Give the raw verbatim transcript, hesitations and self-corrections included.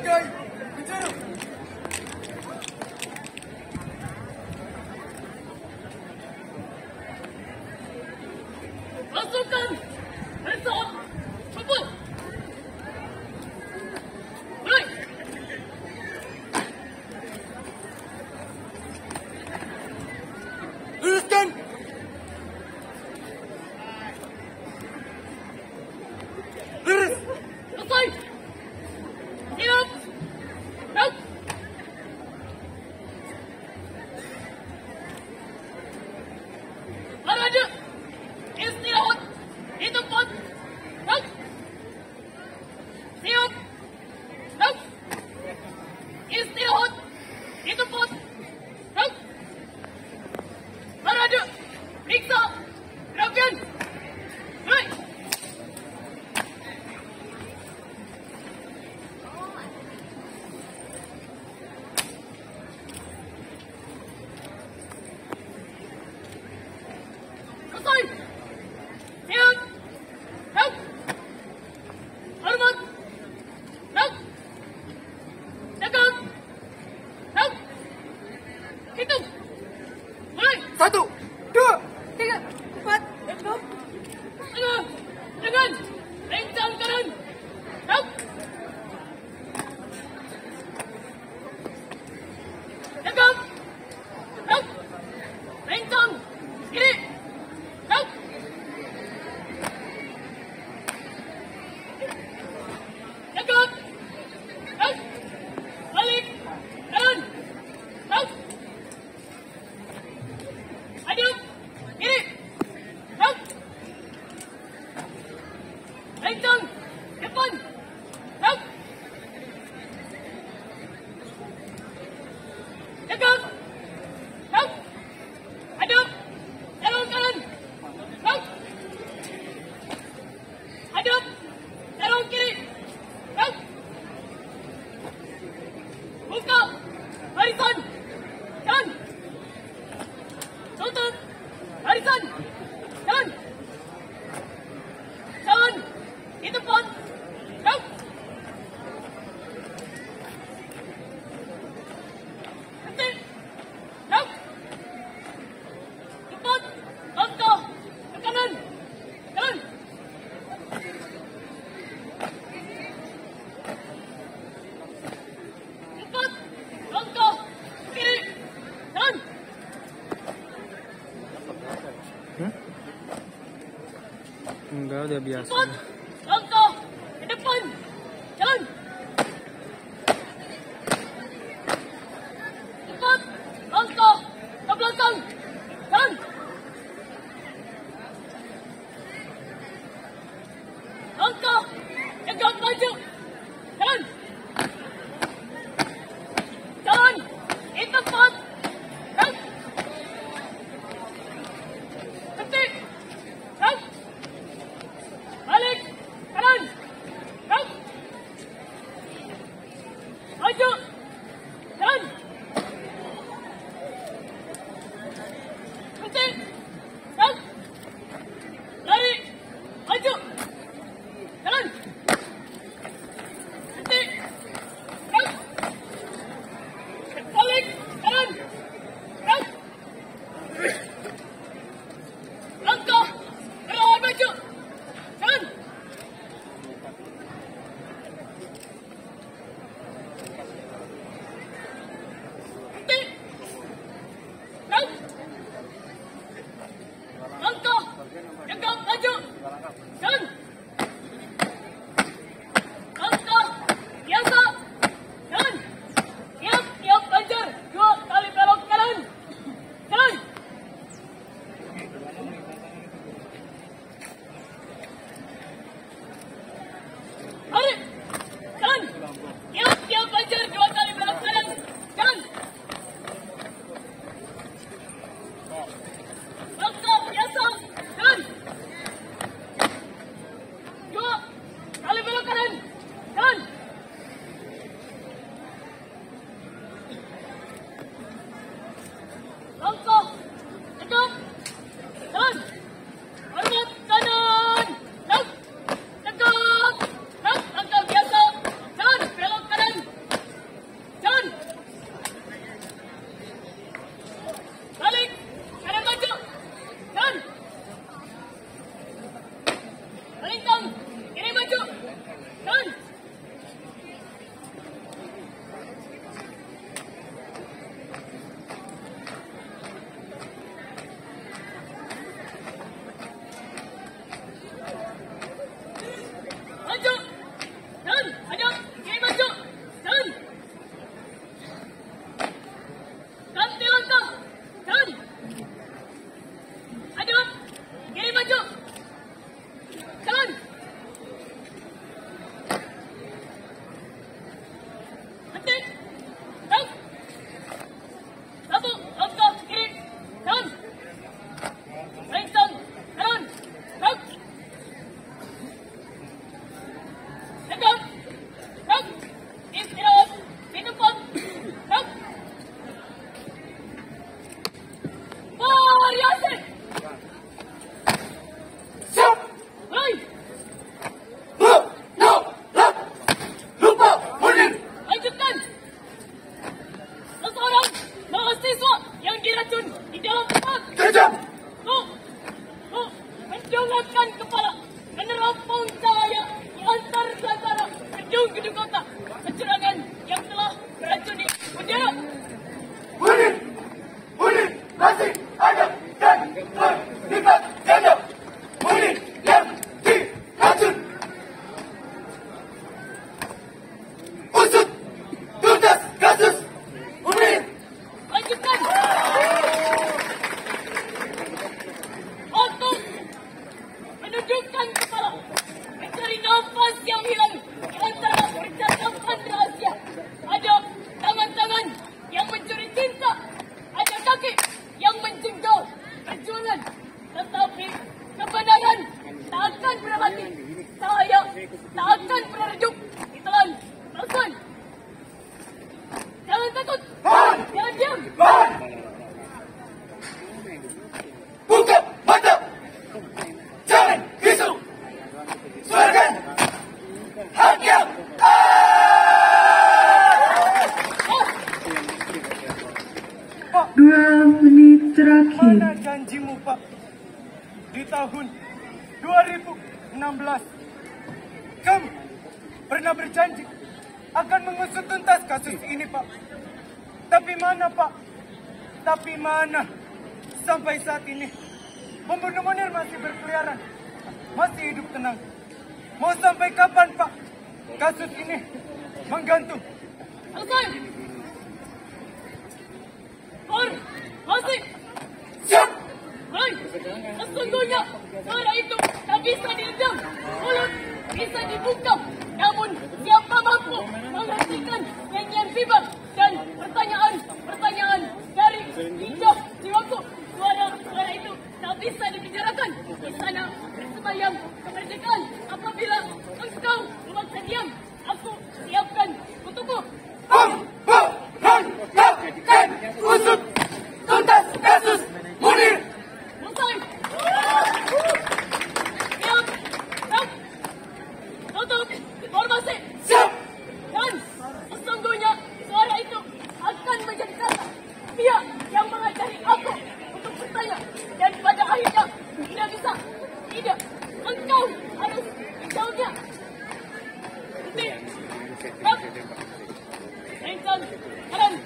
Pasukan Resort Subang. Mulai. Luruskan. Lurus. Selesai. Siap. Gerak. Berada. Istirahat di tempat. Gerak. Siap. Gerak. Istirahat di tempat. Gerak. Berada. Periksa gerakan. Mulai. Selesai. Siap. Gerak. Hormat. Gerak. Tegak. Gerak. Hitung. Mulai. Satu, dua, tiga, empat, enam. Tengah. Dengan rencang kanan. Gerak. Tegak. Gerak. Rencang kiri. Gerak. Tegak. Gerak. Balik. Kanan. Gerak. Hadap. Kiri. Gerak. Rencang depan. Gerak. Tegak. Gerak. Hadap. Jalan kanan. Gerak. Hadap. Jalan kiri. Gerak. Buka barisan. Jalan. Tutup barisan. Jalan. Jalan di depan. Gerak. Henti. Gerak. Cepat. Langkah ke kanan. Jalan. Cepat. Langkah ke kiri. Jalan. Enggak, udah biasa. Cepat. Langkah ke depan. Jalan. Cepat. Langkah ke belakang. Jalan. Langkah tegak maju. Jalan. Jalan di tempat. Gerak. Henti. Gerak. Balik. yang hilang di antara percakapan rahasia. Ada tangan-tangan yang mencuri cinta, ada kaki yang menjenggal perjuangan. Tetapi kebenaran tak akan pernah mati. Saya tak akan pernah redup di telan bangsan. Jangan takut, jangan diam. Buka mata, jangan bisu, suarakan hak yang Dua menit terakhir. Mana janjimu, Pak? Di tahun dua ribu enam belas, kamu pernah berjanji akan mengusut tuntas kasus ini, Pak. Tapi mana, Pak? Tapi mana? Sampai saat ini, pembunuh Munir masih berkeliaran, masih hidup tenang. Mau sampai kapan, Pak, kasus ini menggantung? Selesai. Or, masih. siap. Hai, sesungguhnya suara itu tak bisa diredam, mulut bisa dibuka. Namun siapa mampu menghentikan nyanyian bibir dan pertanyaan-pertanyaan dari hijau jiwaku? Suara-suara itu tak bisa dibicarakan. Di sana bersemayam kemerdekaan. Apabila engkau memaksa diam, aku siapkan untukmu. Memperhatikan usut tuntas kasus Munir. Selesai. Siap. Siap. Tutup informasi. Siap. Dan sesungguhnya suara itu akan menjadi kata pihak yang mengajari aku untuk bertanya. Dan pada akhirnya tidak bisa. Tidak. Engkau harus menjawabnya. Titik. Stop. Rencang. Kanan.